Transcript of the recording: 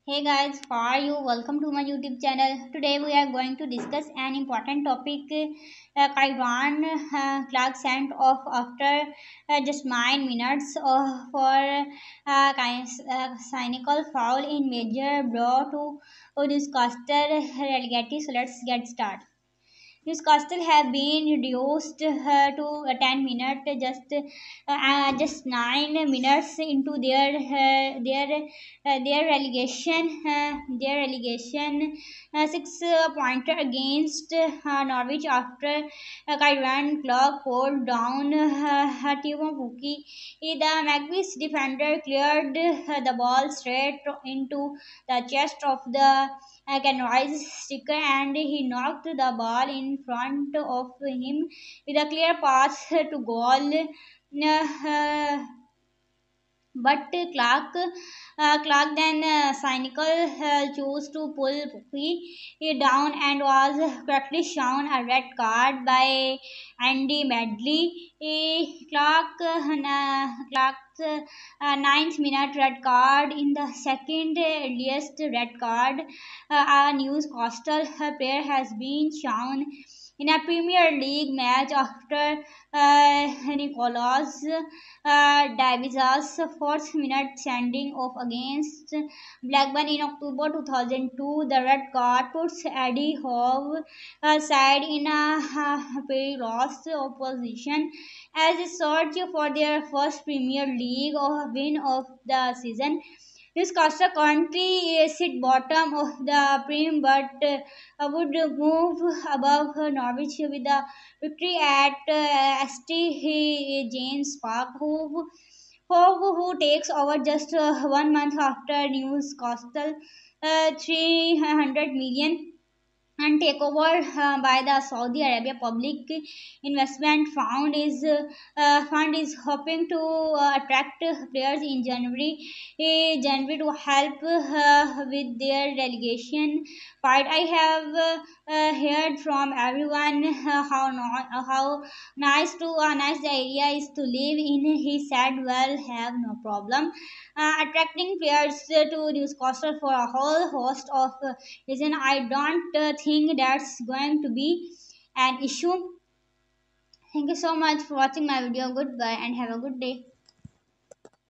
Hey guys, how are you? Welcome to my YouTube channel. Today we are going to discuss an important topic. Kaiwan Clark sent off after just 9 minutes for cynical foul in major blow to discuster relegated. So let's get started. His castle have been reduced to 10 minutes, just 9 minutes into their relegation 6 pointer against Norwich after Kieran Clark pulled down Timo Pukki. The Magpies defender cleared the ball straight into the chest of the Kenroy's sticker and he knocked the ball in front of him with a clear path to goal. But Clark then cynical chose to pull Puppy down and was correctly shown a red card by Andy Medley. Clark's ninth minute red card in the second earliest red card a Newcastle player has been shown in a Premier League match after Nicolas Davis's fourth minute sending off against Blackburn in October 2002. The red card puts Eddie Howe side in a perilous opposition as they search for their first Premier League win of the season. Newcastle currently sit bottom of the Prem but would move above Norwich with a victory at St James Park. Who takes over just 1 month after Newcastle 300 million and takeover by the Saudi Arabia Public Investment Fund is hoping to attract players in January to help with their relegation fight. I have heard from everyone how nice the area is to live in. He said, "Well, have no problem attracting players to Newcastle for a whole host of reason. I don't think that's going to be an issue." Thank you so much for watching my video. Goodbye and have a good day.